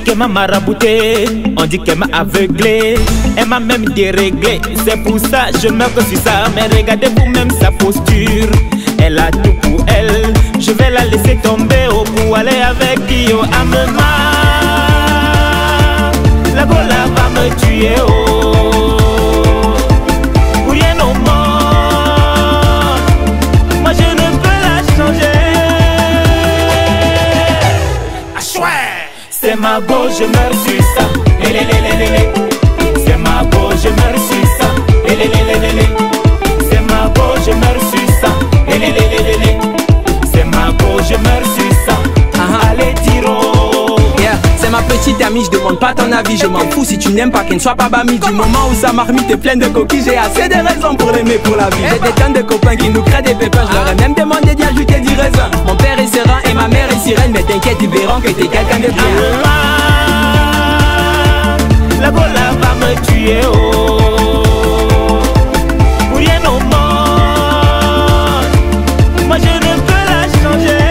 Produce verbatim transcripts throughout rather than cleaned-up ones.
qu'elle m'a marabouté, on dit qu'elle m'a aveuglé, elle m'a même déréglé. C'est pour ça je meurs que sur ça. Mais regardez vous-même sa posture, elle a tout pour elle. Je vais la laisser tomber oh, pour aller avec qui oh, Amema. La gola va me tuer oh, pour rien au monde. Moi je ne peux la changer. Ah chouette, c'est ma go, je meurs sur ça. C'est ma go, je meurs sur ça. C'est ma go, je meurs sur ça. C'est ma go, je meurs sur ça. Allez tiro. Yeah, c'est ma petite amie, je demande pas ton avis. Je m'en fous si tu n'aimes pas qu'elle ne soit pas bami. Du moment où sa marmite est pleine de coquilles, j'ai assez de raisons pour l'aimer pour la vie. J'ai des tonnes de copains qui nous créent des pépins. Je leur ai même demandé d'y ajouter du raisin. Mon père est serein et ma mère est sirène. Mais t'inquiète, ils verront que t'es quelqu'un de bien. La gola va me tuer oh, pour rien au monde. Moi je ne peux la changer.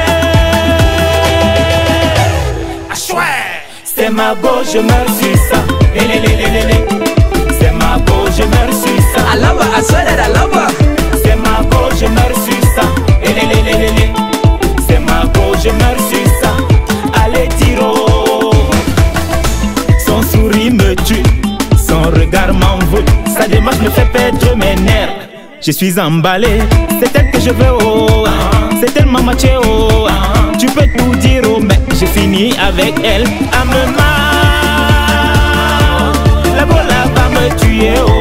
Ah chouette, c'est ma go, je meurs sur ça. C'est ma go, je meurs sur ça. I love her, I swear that I love her. C'est ma go, je meurs sur ça. C'est ma go, je meurs sur ça. Allez tiro. Son sourire me tue, son regard m'envoûte. Sa démarche me fait perdre mes nerfs. Je suis emballé, c'est elle que je veux oh, c'est elle ma matché oh. Tu peux tout dire oh, mais j'ai fini avec elle. Amema, la gola va me tuer oh.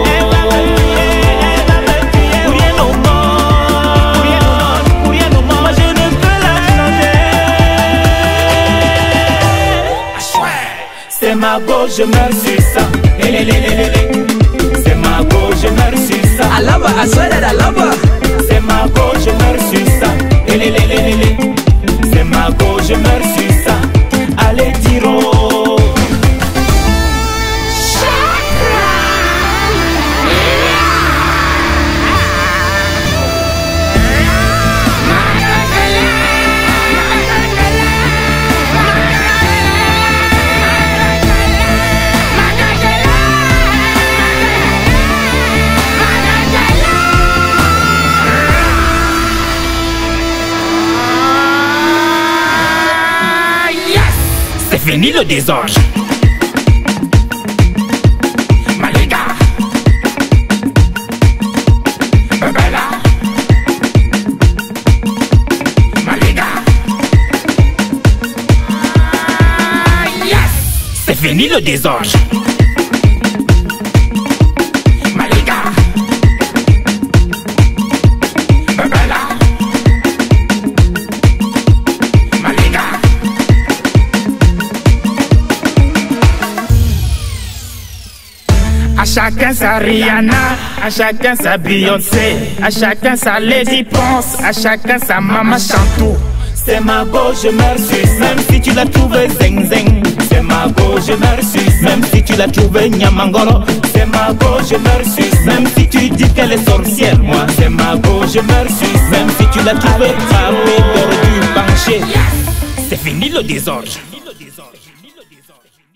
Pour rien au monde, pour rien au monde. Moi je ne peux la changer. C'est ma go, je meurs sur ça. C'est ma go, je meurs sur ça. I love her, I swear that I love her. C'est ma go, je meurs sur ça. C'est ma go, je meurs sur ça. Allez tiro. C'est fini le désordre. Maliga, Babala, Maliga. Yes, c'est fini le désordre. Maliga, Babala, Maliga. À chacun sa Rihanna, à chacun sa Beyoncé, à chacun sa Lady Ponce, à chacun sa Mama Chantou. C'est ma go, je meurs sur, même si tu l'as trouvé zeng zeng. C'est ma go, je meurs sur, même si tu l'as trouvé nyamangoro. C'est ma go, je meurs sur, même si tu dis qu'elle est sorcière. Moi, c'est ma go, je meurs sur, même si tu l'as trouvé frappé, tordu, penché. C'est fini le désordre.